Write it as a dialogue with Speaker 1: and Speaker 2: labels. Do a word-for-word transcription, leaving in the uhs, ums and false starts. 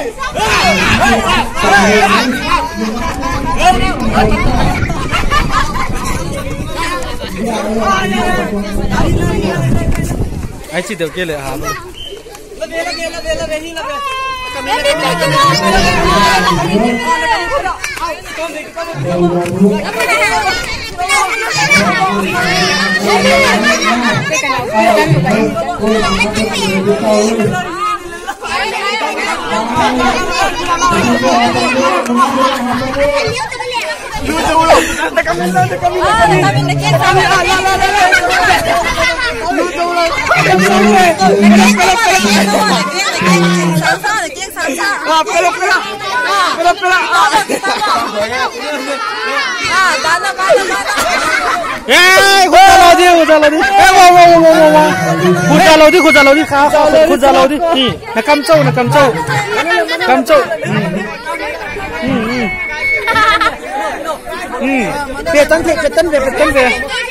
Speaker 1: ai chỉ được kia lại hả? Eh, khuất ra lầu đi, khuất ra lầu đi. Eh, wow, wow, wow, wow. Khuất ra lầu đi, khuất ra lầu đi, khá, khuất ra lầu đi. Nè, là cam trâu, là cam trâu, cam trâu. Ừ, ừ, ừ. Về tăng về, về tăng về, về tăng về.